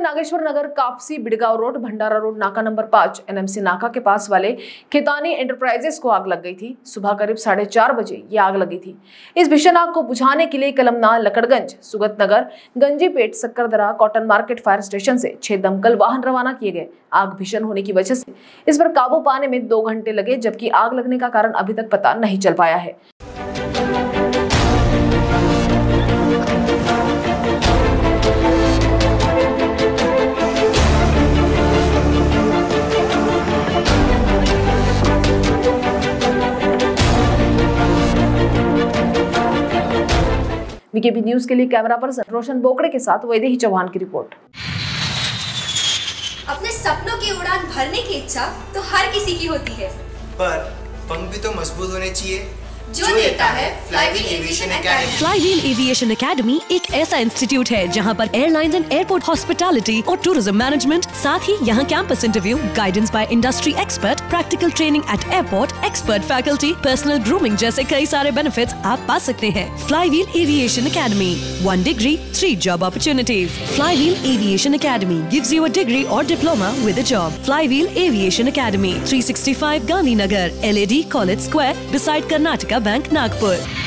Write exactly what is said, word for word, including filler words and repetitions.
Nageshwar Nagar Kapsi Bidgaon road Bhandara road नाका number पाँच NMC नाका के पास वाले खेतानी एंटरप्राइजेस को आग लग गई थी। सुबह करीब साढ़े चार बजे ये आग लगी थी। इस भीषण आग को बुझाने के लिए Kalamna, Lakadganj, Sugat Nagar, Ganjipeth, Sakkardara, cotton market fire station से छह दमकल वाहन रवाना किए गए। आग भीषण होने की वजह से इस पर काबू पाने में दो घंटे लगे, जबकि आग लगने का कारण अभी तक पता नहीं चल पाया है। वीकेबी न्यूज के लिए कैमरा पर्सन रोशन बोकड़े के साथ वैदेही चौहान की रिपोर्ट। अपने सपनों की उड़ान भरने की इच्छा तो हर किसी की होती है, पर पंख भी तो मजबूत होने चाहिए, जो देता है Flywheel Aviation Academy. Flywheel Aviation Academy एक ऐसा इंस्टीट्यूट है जहां पर एयरलाइंस एंड एयरपोर्ट हॉस्पिटैलिटी और टूरिज्म मैनेजमेंट, साथ ही यहां campus interview, guidance by industry expert, practical training at airport, expert faculty, personal grooming जैसे कई सारे बेनिफिट्स आप पा सकते हैं। Flywheel Aviation Academy, one degree, three job opportunities. Flywheel Aviation Academy gives you a degree और diploma with a job. Flywheel Aviation academy, three sixty five Gandhinagar, L A D college square, beside Karnataka bank, Nagpur.